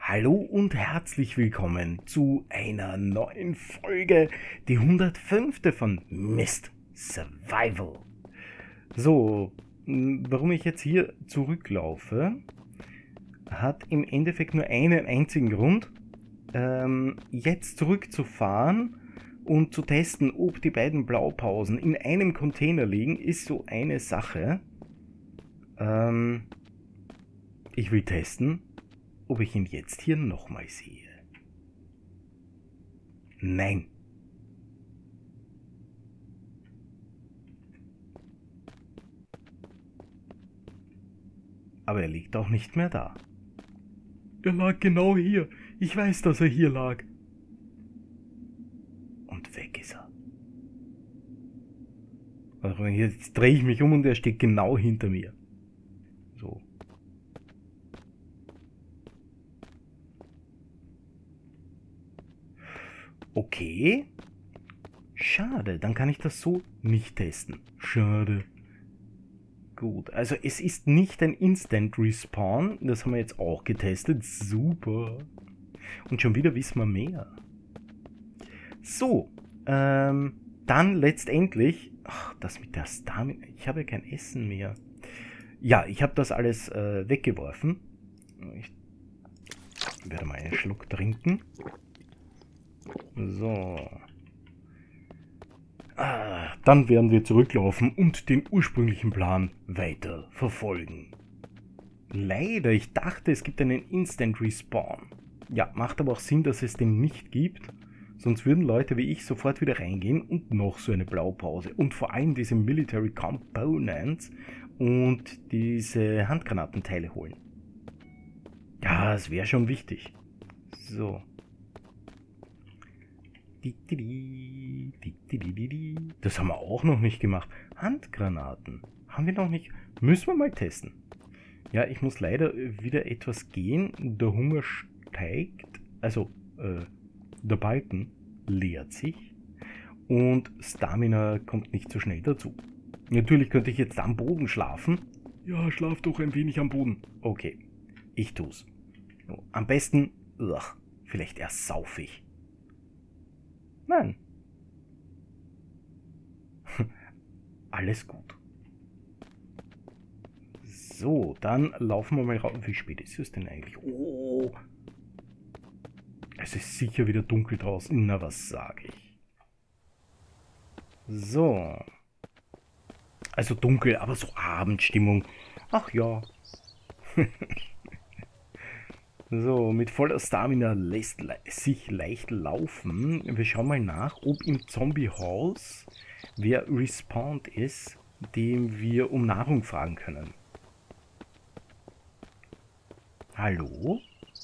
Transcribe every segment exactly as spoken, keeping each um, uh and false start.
Hallo und herzlich willkommen zu einer neuen Folge, die hundertfünfte von Myst Survival. So, warum ich jetzt hier zurücklaufe, hat im Endeffekt nur einen einzigen Grund. Ähm, jetzt zurückzufahren und zu testen, ob die beiden Blaupausen in einem Container liegen, ist so eine Sache. Ähm, ich will testen, ob ich ihn jetzt hier nochmal sehe. Nein. Aber er liegt auch nicht mehr da. Er lag genau hier. Ich weiß, dass er hier lag. Und weg ist er. Also jetzt drehe ich mich um und er steht genau hinter mir. So. Okay. Schade, dann kann ich das so nicht testen. Schade. Gut, also es ist nicht ein Instant Respawn. Das haben wir jetzt auch getestet. Super. Und schon wieder wissen wir mehr. So, ähm, dann letztendlich... Ach, das mit der Stamina... Ich habe ja kein Essen mehr. Ja, ich habe das alles äh, weggeworfen. Ich werde mal einen Schluck trinken. So. Ah, dann werden wir zurücklaufen und den ursprünglichen Plan weiter verfolgen. Leider, ich dachte, es gibt einen Instant Respawn. Ja, macht aber auch Sinn, dass es den nicht gibt. Sonst würden Leute wie ich sofort wieder reingehen und noch so eine Blaupause. Und vor allem diese Military Components und diese Handgranatenteile holen. Ja, es wäre schon wichtig. So. Das haben wir auch noch nicht gemacht. Handgranaten. Haben wir noch nicht. Müssen wir mal testen. Ja, ich muss leider wieder etwas gehen. Der Hunger steigt. Also, äh, der Balken leert sich. Und Stamina kommt nicht so schnell dazu. Natürlich könnte ich jetzt am Boden schlafen. Ja, schlaf doch ein wenig am Boden. Okay, ich tu's. Am besten, ugh, vielleicht erst saufig. Nein. Alles gut. So, dann laufen wir mal raus. Wie spät ist es denn eigentlich? Oh. Es ist sicher wieder dunkel draußen. Na, was sage ich? So. Also dunkel, aber so Abendstimmung. Ach ja. So, mit voller Stamina lässt sich leicht laufen. Wir schauen mal nach, ob im Zombie-Haus wer respawned ist, dem wir um Nahrung fragen können. Hallo?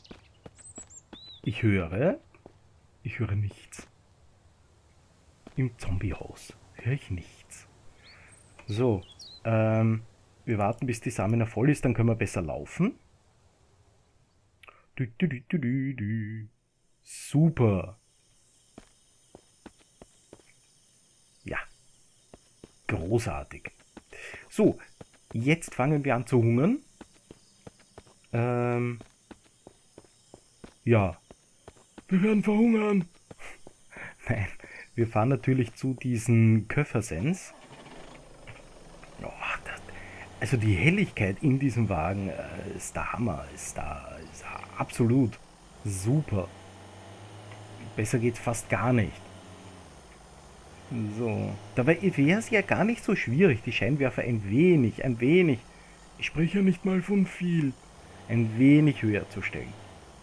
Ich höre... Ich höre nichts. Im Zombie-Haus höre ich nichts. So, ähm, wir warten, bis die Stamina voll ist, dann können wir besser laufen. Du, du, du, du, du, du. Super. Ja. Großartig. So, jetzt fangen wir an zu hungern. Ähm. Ja. Wir werden verhungern. Nein, wir fahren natürlich zu diesen Köffersens. Oh, das, also die Helligkeit in diesem Wagen äh, ist der Hammer. Ist da, ist da absolut super. Besser geht's fast gar nicht. So, dabei wäre es ja gar nicht so schwierig, die Scheinwerfer ein wenig, ein wenig, ich spreche ja nicht mal von viel, ein wenig höher zu stellen.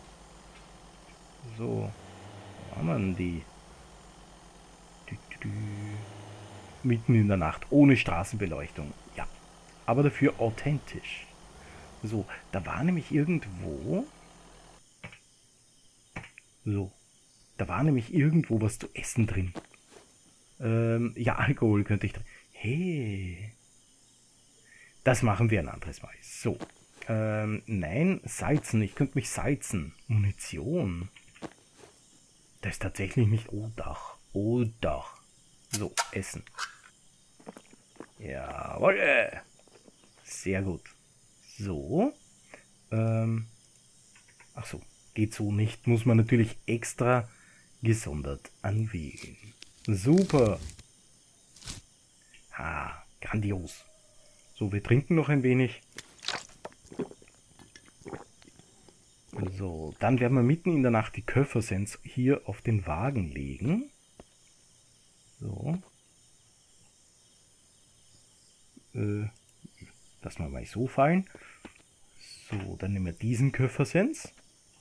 So, wo haben wir denn die? Du, du, du. Mitten in der Nacht, ohne Straßenbeleuchtung. Ja, aber dafür authentisch. So, da war nämlich irgendwo... So, da war nämlich irgendwo was zu essen drin. Ähm, ja, Alkohol könnte ich drin... Hey. Das machen wir ein anderes Mal. So. Ähm, nein, salzen. Ich könnte mich salzen. Munition. Das ist tatsächlich nicht... Oh, doch. Oh, doch. So, essen. Jawohl. Sehr gut. So. Ähm. Ach so. geht so nicht. Muss man natürlich extra gesondert anwählen. Super. Ah, grandios. So, wir trinken noch ein wenig. So, dann werden wir mitten in der Nacht die Köffersens hier auf den Wagen legen. So. Äh, lassen wir mal so fallen. So, dann nehmen wir diesen Köffersens.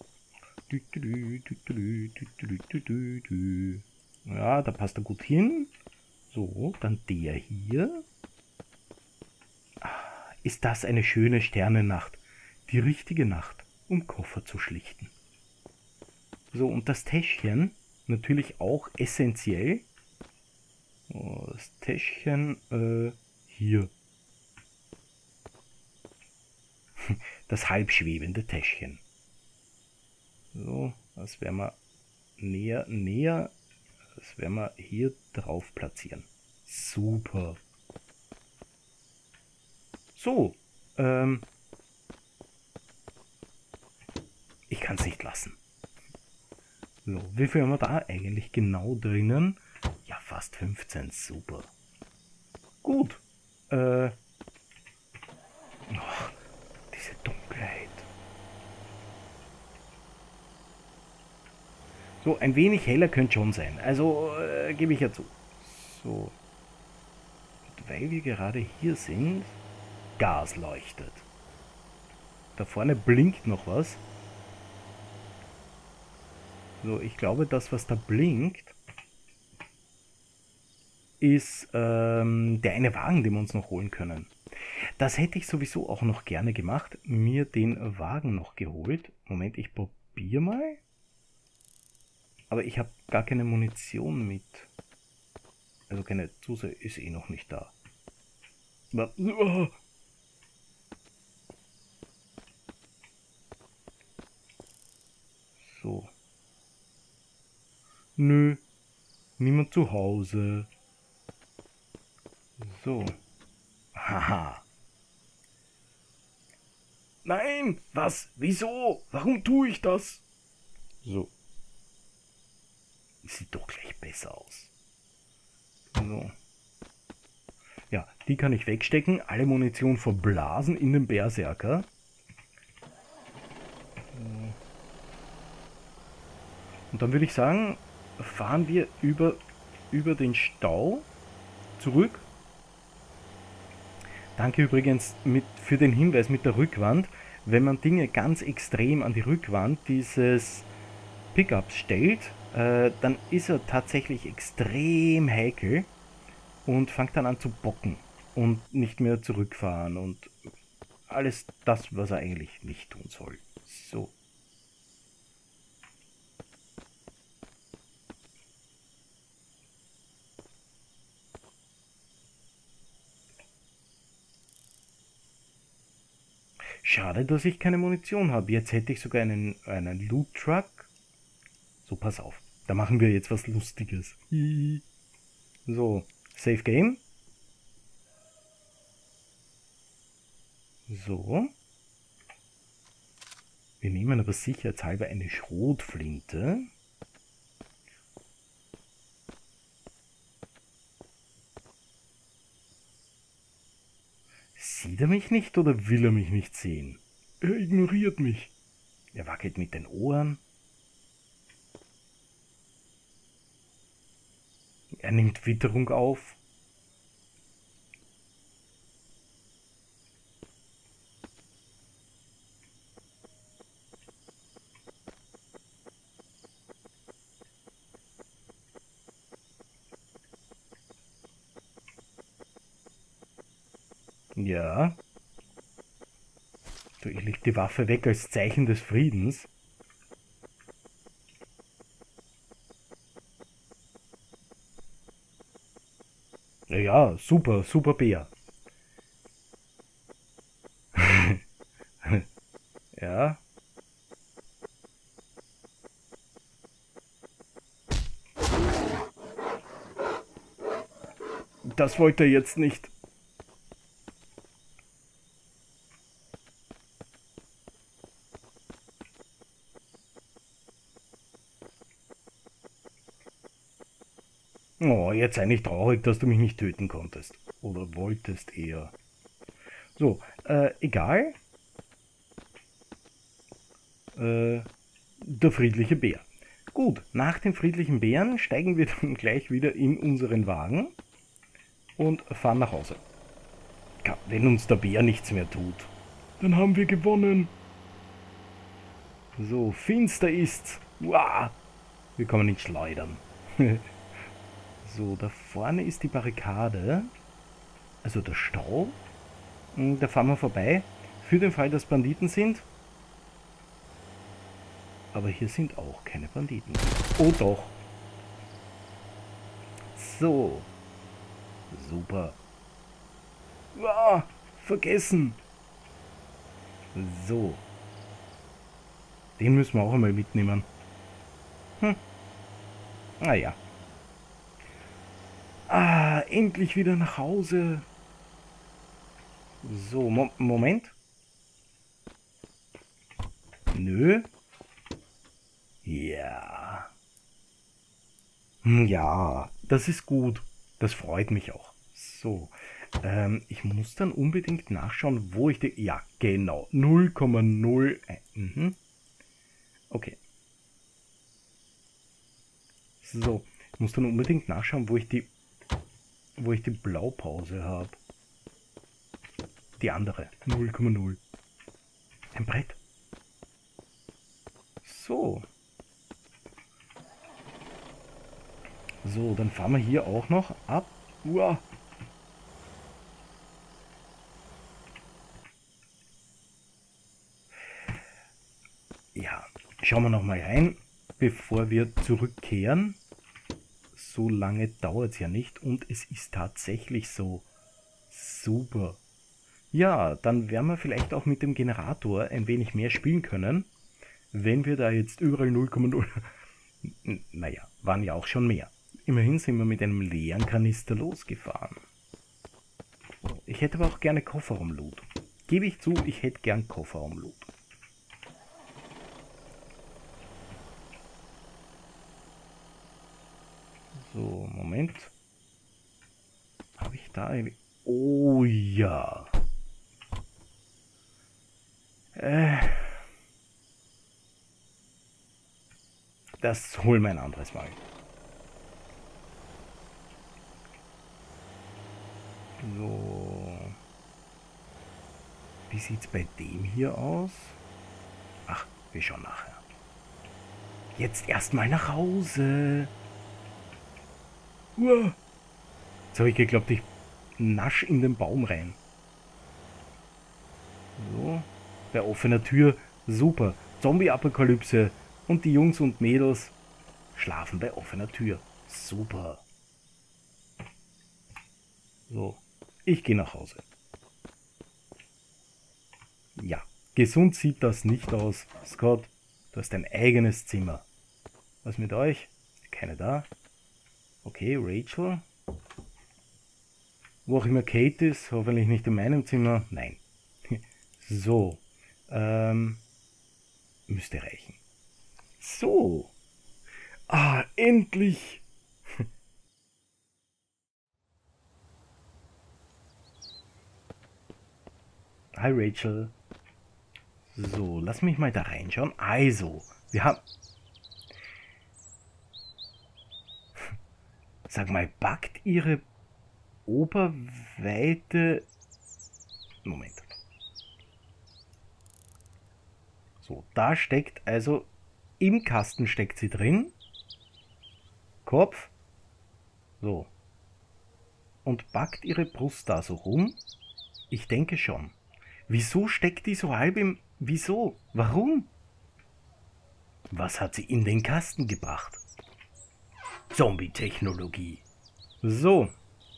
Ja, da passt er gut hin. So, dann der hier. Ist das eine schöne Sternennacht? Die richtige Nacht, um Koffer zu schlichten. So, und das Täschchen natürlich auch essentiell. Das Täschchen äh, hier. Das halbschwebende Täschchen. So, das werden wir näher, näher, das werden wir hier drauf platzieren. Super. So, ähm, ich kann es nicht lassen. So, wie viel haben wir da eigentlich genau drinnen? Ja, fast fünfzehn, super. Gut, äh, oh, diese Dunkelheit. So, ein wenig heller könnte schon sein. Also, äh, gebe ich ja zu. So. Und weil wir gerade hier sind, Gas leuchtet. Da vorne blinkt noch was. So, ich glaube, das, was da blinkt, ist ähm, der eine Wagen, den wir uns noch holen können. Das hätte ich sowieso auch noch gerne gemacht. Mir den Wagen noch geholt. Moment, ich probiere mal. Aber ich habe gar keine Munition mit. Also keine Zuse ist eh noch nicht da. Aber, oh. So. Nö. Niemand zu Hause. So. Haha. Nein! Was? Wieso? Warum tue ich das? So. Sieht doch gleich besser aus. So. Ja, die kann ich wegstecken. Alle Munition verblasen in den Berserker. Und dann würde ich sagen, fahren wir über, über den Stau zurück. Danke übrigens mit, für den Hinweis mit der Rückwand. Wenn man Dinge ganz extrem an die Rückwand dieses Pickups stellt, äh, dann ist er tatsächlich extrem heikel und fängt dann an zu bocken und nicht mehr zurückfahren und alles das, was er eigentlich nicht tun soll. So. Schade, dass ich keine Munition habe. Jetzt hätte ich sogar einen, einen Loot Truck. So, pass auf. Da machen wir jetzt was Lustiges. So, Save Game. So. Wir nehmen aber sicherheitshalber eine Schrotflinte. Sieht er mich nicht oder will er mich nicht sehen? Er ignoriert mich. Er wackelt mit den Ohren. Er nimmt Witterung auf. Ja. So, ich leg die Waffe weg als Zeichen des Friedens. Ja, super, super Bär. Ja. Das wollte er jetzt nicht. Oh, jetzt sei nicht traurig, dass du mich nicht töten konntest. Oder wolltest eher. So, äh, egal. Äh, der friedliche Bär. Gut, nach dem friedlichen Bären steigen wir dann gleich wieder in unseren Wagen und fahren nach Hause. Wenn uns der Bär nichts mehr tut, dann haben wir gewonnen. So, finster ist's. Wow. Wir kommen nicht schleudern. So, da vorne ist die Barrikade. Also der Stau. Da fahren wir vorbei. Für den Fall, dass Banditen sind. Aber hier sind auch keine Banditen. Oh doch. So. Super. Ah, vergessen. So. Den müssen wir auch einmal mitnehmen. Hm. Naja. Ah, endlich wieder nach Hause. So, Mo Moment. Nö. Ja. Ja, das ist gut. Das freut mich auch. So. Ähm, ich muss dann unbedingt nachschauen, wo ich die... Ja, genau. null Komma null. Mhm. Okay. So. Ich muss dann unbedingt nachschauen, wo ich die... wo ich die Blaupause habe. Die andere. null Komma null. Ein Brett. So. So, dann fahren wir hier auch noch ab. Uah. Ja, schauen wir noch mal rein, bevor wir zurückkehren. So lange dauert es ja nicht und es ist tatsächlich so. Super. Ja, dann werden wir vielleicht auch mit dem Generator ein wenig mehr spielen können, wenn wir da jetzt überall null Komma null... Naja, waren ja auch schon mehr. Immerhin sind wir mit einem leeren Kanister losgefahren. Ich hätte aber auch gerne Kofferraum-Loot. Gebe ich zu, ich hätte gern Kofferraum-Loot. So, Moment. Habe ich da eine... Oh ja. Äh... Das holen wir ein anderes Mal. So. Wie sieht es bei dem hier aus? Ach, wir schauen nachher. Jetzt erstmal nach Hause. Uah. Jetzt habe ich geglaubt, ich nasch in den Baum rein. So. Bei offener Tür. Super. Zombie-Apokalypse. Und die Jungs und Mädels schlafen bei offener Tür. Super. So, ich gehe nach Hause. Ja, gesund sieht das nicht aus. Scott, du hast dein eigenes Zimmer. Was mit euch? Keine da. Okay, Rachel. Wo auch immer Kate ist, hoffentlich nicht in meinem Zimmer. Nein. So, ähm, müsste reichen. So. Ah, endlich. Hi Rachel. So, lass mich mal da reinschauen. Also, wir haben... Sag mal, backt ihre Oberweite... Moment. So, da steckt also... Im Kasten steckt sie drin. Kopf. So. Und backt ihre Brust da so rum? Ich denke schon. Wieso steckt die so halb im... Wieso? Warum? Was hat sie in den Kasten gebracht? Zombie-Technologie. So.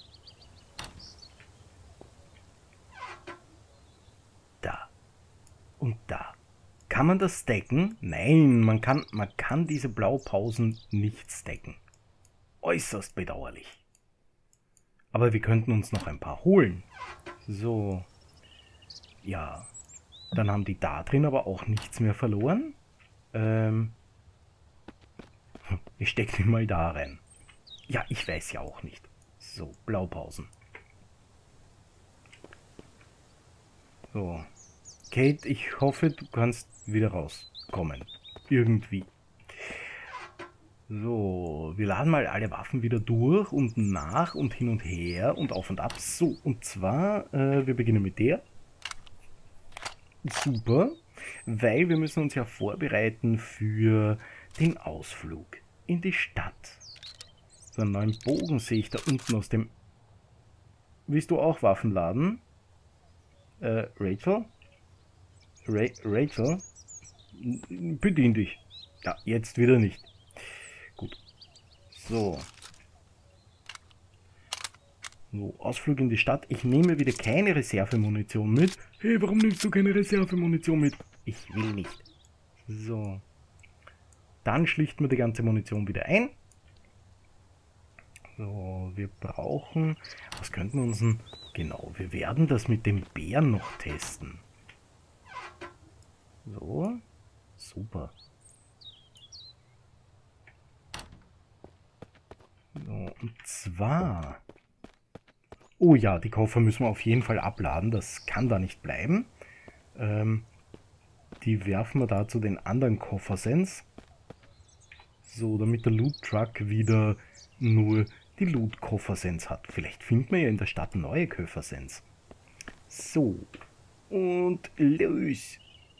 Da. Und da. Kann man das stacken? Nein, man kann, man kann diese Blaupausen nicht stacken. Äußerst bedauerlich. Aber wir könnten uns noch ein paar holen. So. Ja. Dann haben die da drin aber auch nichts mehr verloren. Ähm. Ich stecke die mal da rein. Ja, ich weiß ja auch nicht. So, Blaupausen. So. Kate, ich hoffe, du kannst wieder rauskommen. Irgendwie. So, wir laden mal alle Waffen wieder durch und nach und hin und her und auf und ab. So, und zwar, äh, wir beginnen mit der. Super, weil wir müssen uns ja vorbereiten für den Ausflug in die Stadt. So einen neuen Bogen sehe ich da unten aus dem... Willst du auch Waffen laden? Äh, Rachel? Ra Rachel? Bedien dich. Ja, jetzt wieder nicht. Gut. So. So, Ausflug in die Stadt. Ich nehme wieder keine Reservemunition mit. Hey, warum nimmst du keine Reservemunition mit? Ich will nicht. So. Dann schlichten wir die ganze Munition wieder ein. So, wir brauchen... Was könnten wir uns denn... Genau, wir werden das mit dem Bären noch testen. So. Super. So, und zwar... Oh ja, die Koffer müssen wir auf jeden Fall abladen. Das kann da nicht bleiben. Ähm, die werfen wir da zu den anderen Koffersens. So, damit der Loot Truck wieder nur die Loot Koffersens hat. Vielleicht finden wir ja in der Stadt neue Koffersens. So. Und los.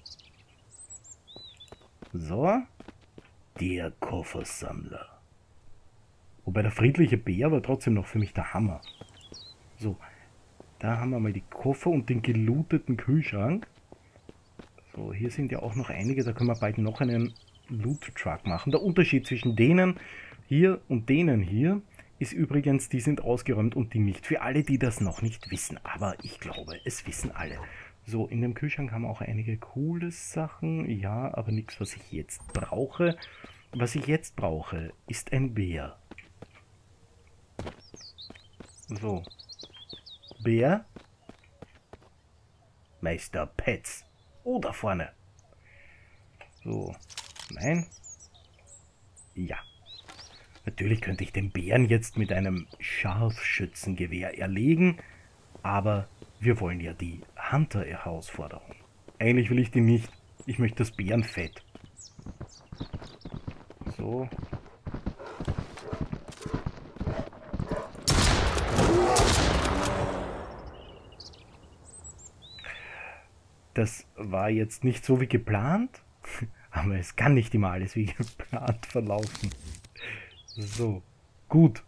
So. Der Koffersammler. Wobei der friedliche Bär war trotzdem noch für mich der Hammer. So, da haben wir mal die Koffer und den gelooteten Kühlschrank. So, hier sind ja auch noch einige, da können wir bald noch einen Loot Truck machen. Der Unterschied zwischen denen hier und denen hier ist übrigens, die sind ausgeräumt und die nicht. Für alle, die das noch nicht wissen, aber ich glaube, es wissen alle. So, in dem Kühlschrank haben wir auch einige coole Sachen. Ja, aber nichts, was ich jetzt brauche. Was ich jetzt brauche, ist ein Bär. So. Bär. Meister Pets. Oh, da vorne. So. Nein. Ja. Natürlich könnte ich den Bären jetzt mit einem Scharfschützengewehr erlegen, aber wir wollen ja die Hunter-Herausforderung. Eigentlich will ich die nicht. Ich möchte das Bärenfett. So. Das war jetzt nicht so wie geplant, aber es kann nicht immer alles wie geplant verlaufen. So, gut.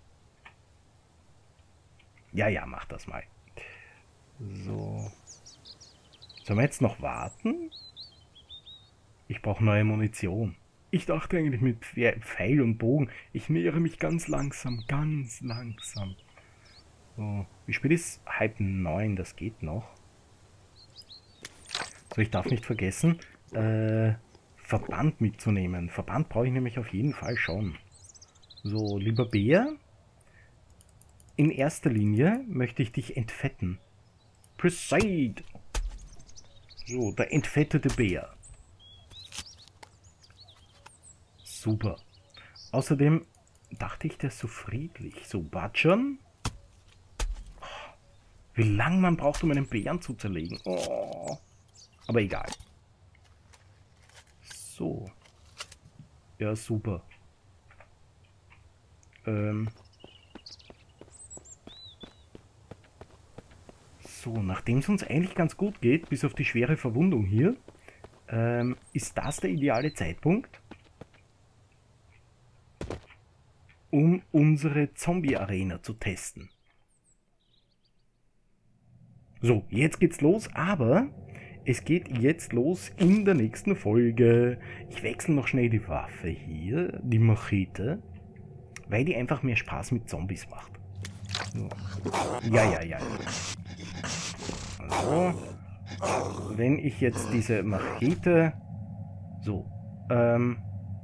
Ja, ja, mach das mal. So. Sollen wir jetzt noch warten? Ich brauche neue Munition. Ich dachte eigentlich mit Pfeil und Bogen. Ich nähere mich ganz langsam, ganz langsam. So, wie spät ist? Halb neun, das geht noch. So, ich darf nicht vergessen, äh, Verband mitzunehmen. Verband brauche ich nämlich auf jeden Fall schon. So, lieber Bär, in erster Linie möchte ich dich entfetten. Proceed! So, der entfettete Bär. Super. Außerdem dachte ich, der ist so friedlich. So, Batschern. Wie lange man braucht, um einen Bären zu zerlegen. Oh. Aber egal. So. Ja, super. Ähm. So, nachdem es uns eigentlich ganz gut geht, bis auf die schwere Verwundung hier, ähm, ist das der ideale Zeitpunkt, um unsere Zombie-Arena zu testen. So, jetzt geht's los, aber es geht jetzt los in der nächsten Folge. Ich wechsle noch schnell die Waffe hier, die Machete, weil die einfach mehr Spaß mit Zombies macht. So. Ja, ja, ja. So. Wenn ich jetzt diese Machete... So. Ähm...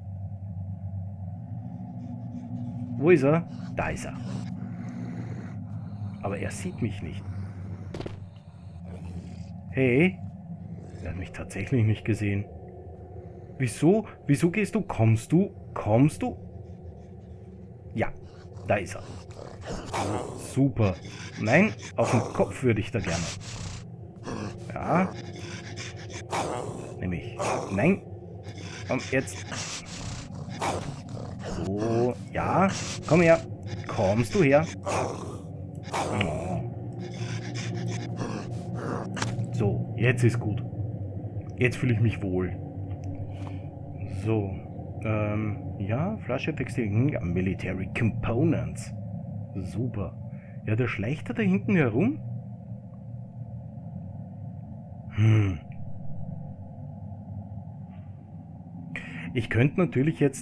Wo ist er? Da ist er. Aber er sieht mich nicht. Hey? Er hat mich tatsächlich nicht gesehen. Wieso? Wieso gehst du? Kommst du? Kommst du? Ja. Da ist er. Super. Nein, auf den Kopf würde ich da gerne. Ja. Nämlich. Nein. Und jetzt. So. Ja. Komm her. Kommst du her? Oh. So. Jetzt ist gut. Jetzt fühle ich mich wohl. So. Ähm. Ja. Flasche Textil. Military Components. Super. Ja, der schleicht da hinten herum. Hm. Ich könnte natürlich jetzt...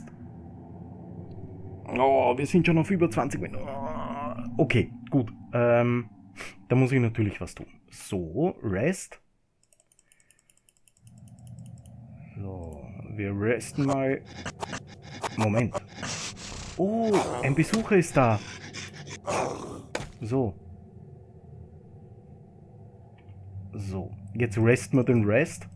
Oh, wir sind schon auf über zwanzig Minuten. Okay, gut. Ähm, da muss ich natürlich was tun. So, Rest. So, wir resten mal. Moment. Oh, ein Besucher ist da. So. So, jetzt resten wir den Rest.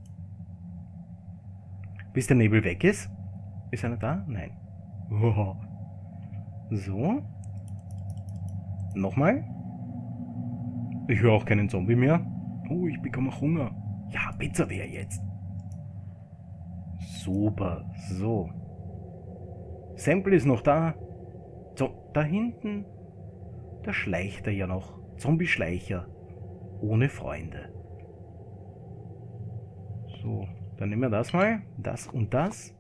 Bis der Nebel weg ist. Ist einer da? Nein. Oh. So. Nochmal. Ich höre auch keinen Zombie mehr. Oh, ich bekomme auch Hunger. Ja, Pizza wäre jetzt. Super. So. Sample ist noch da. So, da hinten. Da schleicht er ja noch. Zombie-Schleicher. Ohne Freunde. So, dann nehmen wir das mal. Das und das.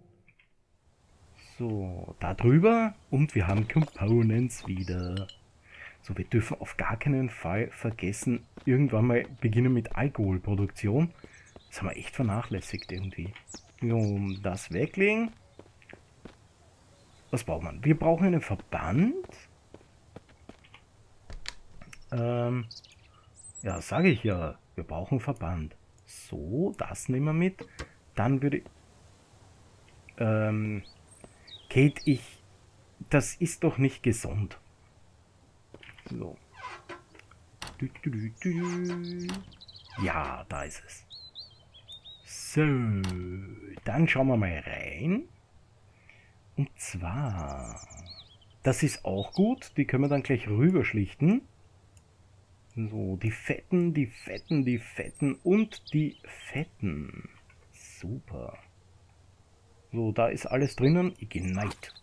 So, da drüber. Und wir haben Components wieder. So, wir dürfen auf gar keinen Fall vergessen, irgendwann mal beginnen mit Alkoholproduktion. Das haben wir echt vernachlässigt irgendwie. So, das weglegen. Was braucht man? Wir brauchen einen Verband. Ähm, ja, sage ich ja. Wir brauchen Verband. So, das nehmen wir mit. Dann würde... Ähm, Kate, ich... Das ist doch nicht gesund. So. Du, du, du, du. Ja, da ist es. So, dann schauen wir mal rein. Und zwar... Das ist auch gut. Die können wir dann gleich rüberschlichten. So, die Fetten, die Fetten, die Fetten und die Fetten. Super. So, da ist alles drinnen. Ignite.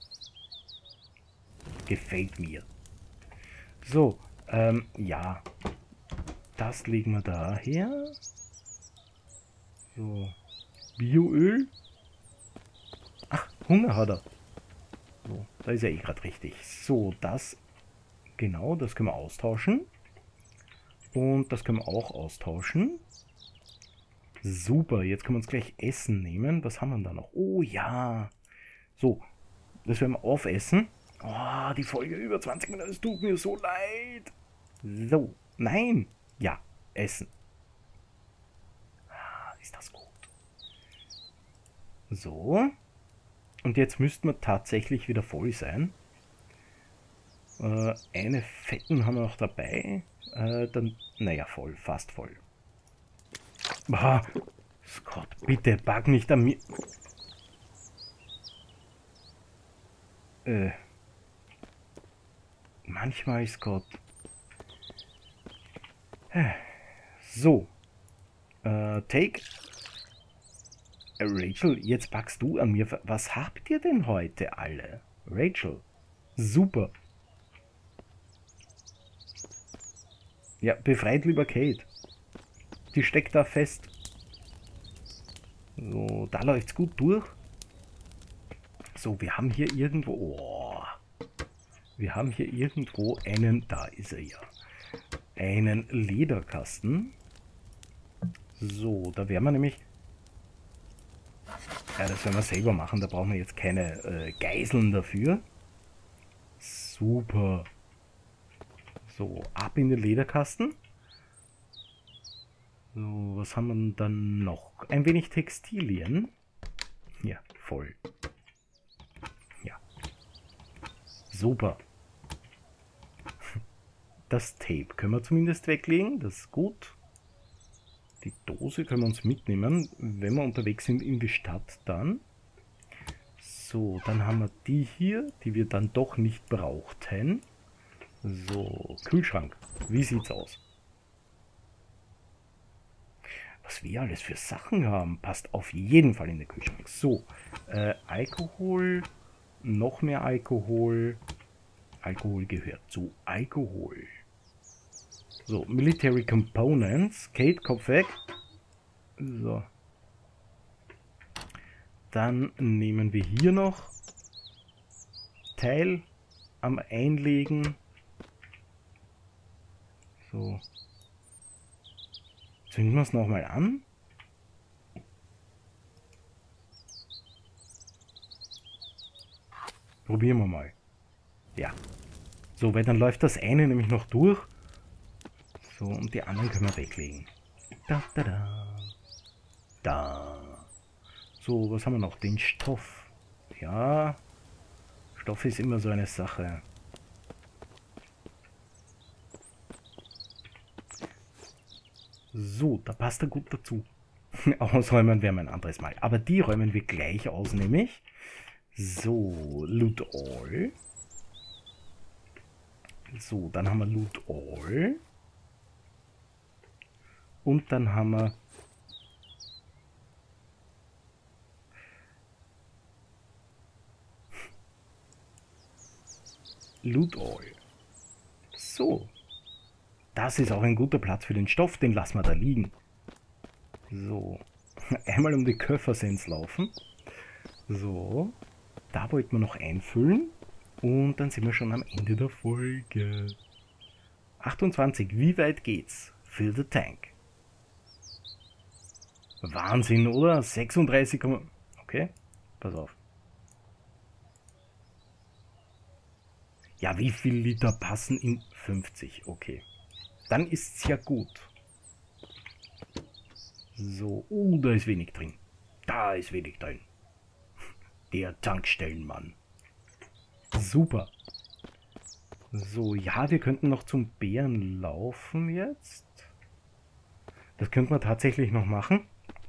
Gefällt mir. So, ähm, ja. Das legen wir daher. So. Bioöl. Ach, Hunger hat er. So, da ist er eh gerade richtig. So, das, genau, das können wir austauschen. Und das können wir auch austauschen. Super, jetzt können wir uns gleich Essen nehmen. Was haben wir da noch? Oh ja. So, das werden wir aufessen. Oh, die Folge über zwanzig Minuten. Es tut mir so leid. So, nein. Ja, essen. Ah, ist das gut. So. Und jetzt müssten wir tatsächlich wieder voll sein. Äh, eine Fetten haben wir noch dabei. Äh, dann, naja, voll, fast voll. Boah, Scott, bitte, pack nicht an mir. Äh, manchmal ist Gott. So. Äh, take. Äh, Rachel, jetzt packst du an mir. Was habt ihr denn heute alle? Rachel. Super. Ja, befreit lieber Kate. Die steckt da fest. So, da läuft's gut durch. So, wir haben hier irgendwo... Oh, wir haben hier irgendwo einen... Da ist er ja. Einen Lederkasten. So, da werden wir nämlich... Ja, das werden wir selber machen. Da brauchen wir jetzt keine äh, Geiseln dafür. Super. So, ab in den Lederkasten. So, was haben wir dann noch? Ein wenig Textilien. Ja, voll. Ja. Super. Das Tape können wir zumindest weglegen. Das ist gut. Die Dose können wir uns mitnehmen, wenn wir unterwegs sind in die Stadt dann. So, dann haben wir die hier, die wir dann doch nicht brauchten. So, Kühlschrank. Wie sieht's aus? Was wir alles für Sachen haben, passt auf jeden Fall in den Kühlschrank. So, äh, Alkohol, noch mehr Alkohol. Alkohol gehört zu Alkohol. So, Military Components. Kate, Kopf weg. So. Dann nehmen wir hier noch Teil am Einlegen. So. Zünden wir es nochmal an. Probieren wir mal. Ja. So, weil dann läuft das eine nämlich noch durch. So, und die anderen können wir weglegen. Da, da, da. Da. So, was haben wir noch? Den Stoff. Ja. Stoff ist immer so eine Sache. So, da passt er gut dazu. Ausräumen werden wir ein anderes Mal. Aber die räumen wir gleich aus, nämlich. So, Loot All. So, dann haben wir Loot All. Und dann haben wir Loot All. So. Das ist auch ein guter Platz für den Stoff, den lassen wir da liegen. So. Einmal um die Köffersens laufen. So. Da wollten wir noch einfüllen. Und dann sind wir schon am Ende der Folge. achtundzwanzig. Wie weit geht's? Fill the tank. Wahnsinn, oder? sechsunddreißig. Okay, pass auf. Ja, wie viel Liter passen in fünfzig? Okay. Dann ist's ja gut. So, oh, da ist wenig drin. Da ist wenig drin. Der Tankstellenmann. Super. So, ja, wir könnten noch zum Bären laufen jetzt. Das könnten wir tatsächlich noch machen.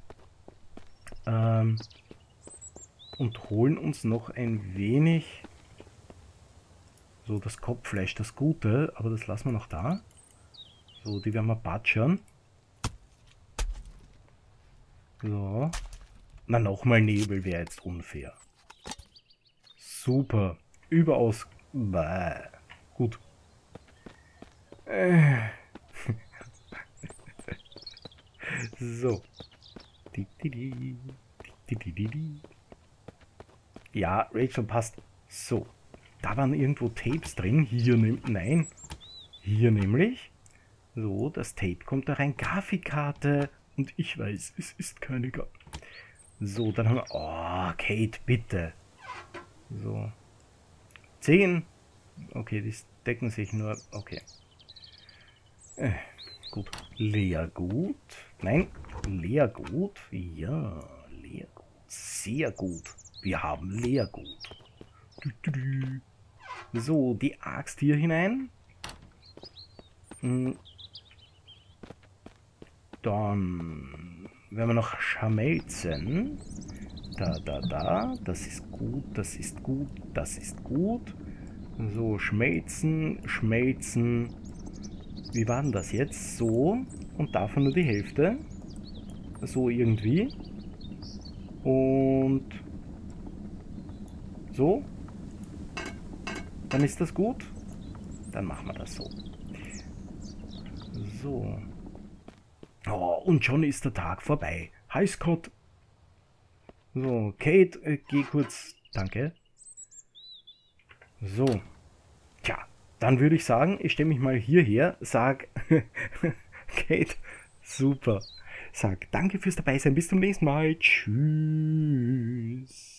Ähm, und holen uns noch ein wenig so das Kopffleisch, das Gute, aber das lassen wir noch da. So, die werden wir batschern. So. Na, nochmal Nebel wäre jetzt unfair. Super. Überaus. Bäh. Gut. Äh. So. Ja, Rachel passt. So. Da waren irgendwo Tapes drin. Hier nimmt. Nein. Hier nämlich. So, das Tape kommt da rein. Grafikkarte. Und ich weiß, es ist keine Grafik. So, dann haben wir. Oh, Kate, bitte. So. zehn. Okay, die decken sich nur. Okay. Äh, gut. Leergut. Nein, Leergut. Ja, Leergut. Sehr gut. Wir haben Leergut. So, die Axt hier hinein. Dann werden wir noch schmelzen. Da, da, da. Das ist gut, das ist gut, das ist gut. So, schmelzen, schmelzen. Wie war denn das jetzt? So. Und davon nur die Hälfte. So irgendwie. Und so. Dann ist das gut. Dann machen wir das so. So. Oh, und schon ist der Tag vorbei. Hi Scott. So, Kate, äh, geh kurz. Danke. So. Tja, dann würde ich sagen, ich stelle mich mal hierher, sag Kate, super. Sag danke fürs Dabeisein. Bis zum nächsten Mal. Tschüss.